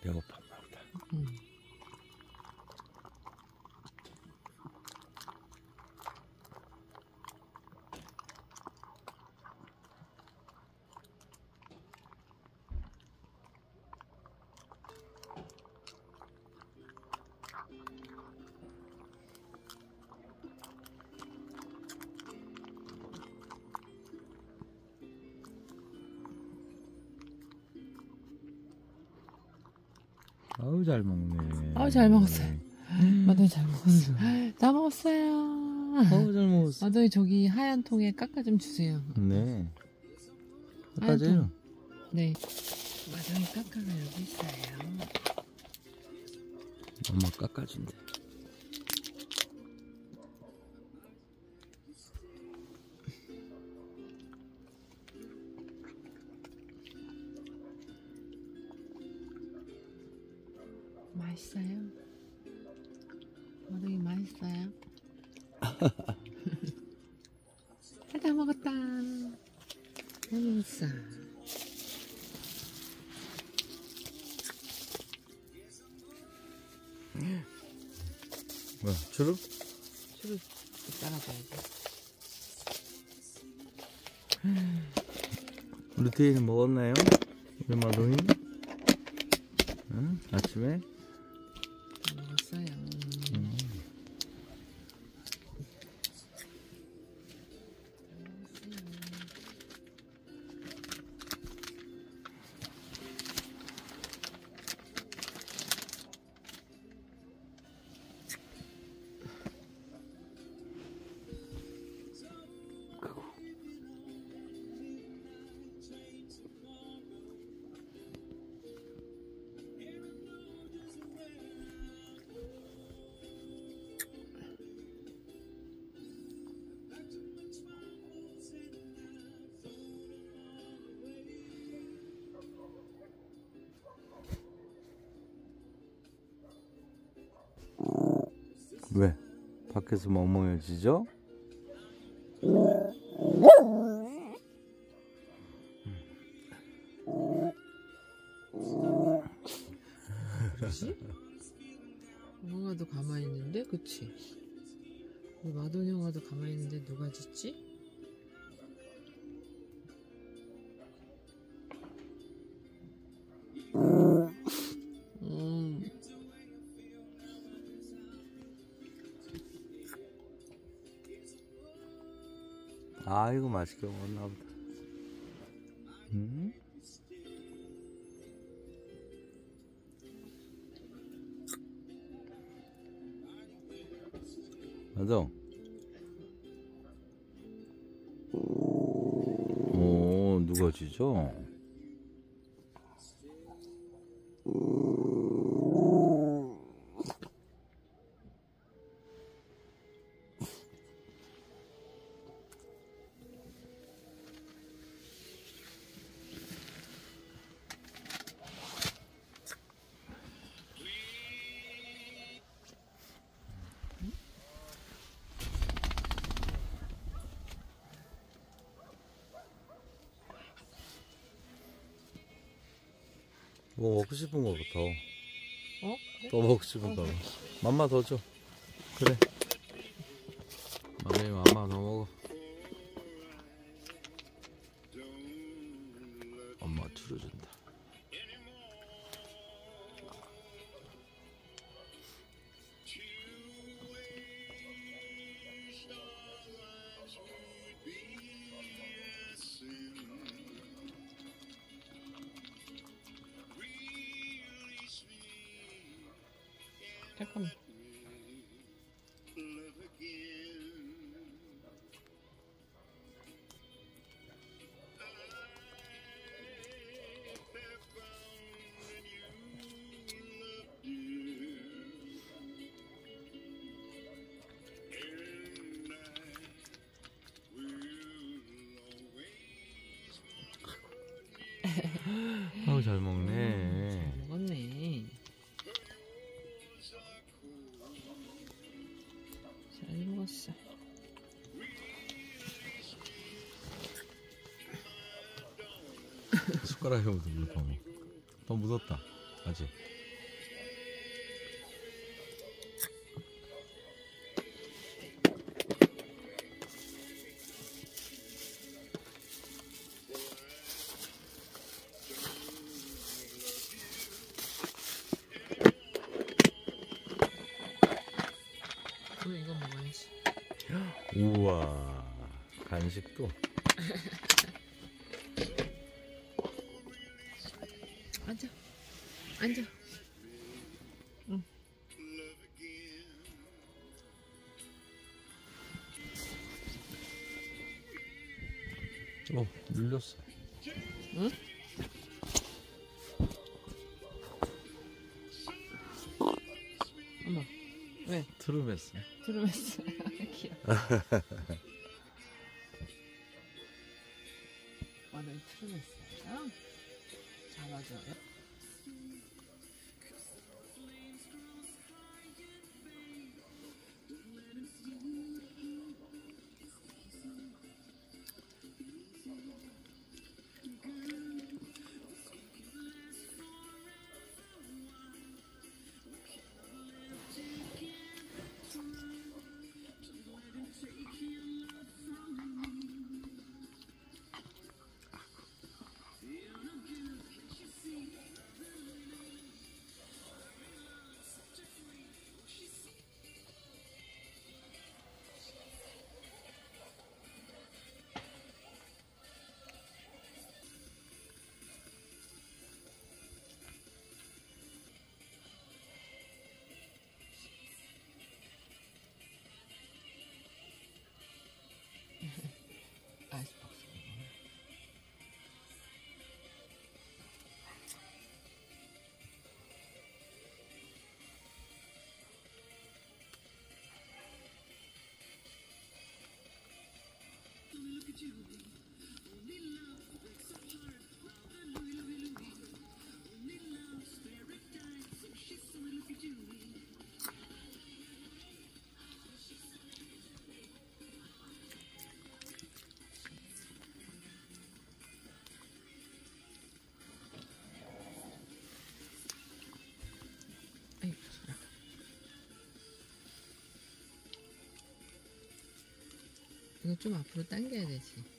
배고팠나 보다. 아우 잘 먹네. 아우 잘 먹었어요. 마동이 잘 먹었어. 다 먹었어요. 아우 잘 먹었어. 마동이 저기 하얀 통에 깎아 좀 주세요. 네. 하얀 깎아줘요. 통. 네. 마동이 깎아가 여기 있어요. 엄마 깎아준대. 맛있어요? 마동이 맛있어요? 다 먹었다. 다 먹었어. 뭐야 추루? 추루 따라줘야지. 우리 태희는 먹었나요? 우리 마동이? 응? 아침에? 다 먹었어요. 왜? 밖에서 멍멍해지죠? 그치? 형아도 가만히 있는데, 그치? 우리 마돈 형아도 가만히 있는데 누가 짖지? 아이고 맛있게 먹었나 보다. 응? 맞아. 오 누가 지죠? 뭐 먹고 싶은 거부터. 어? 또 먹고 싶은 거. 맘마 더 줘. 그래. 마음이 맘마 더 먹어. 엄마 줄여준다. 잠깐만. 아우 잘 먹네. 잘 먹었네. 잘 먹었어. 숟가락에 묻어 물 더 묻었다. 아직. 우와, 간식도. 앉아. 앉아. 응. 눌렸어. 응? 어머, 왜? 트름했어. 트름했어. 귀여워. 오늘 트름했어요? 잡아줘요? 아이스박스. 이거 좀 앞으로 당겨야 되지.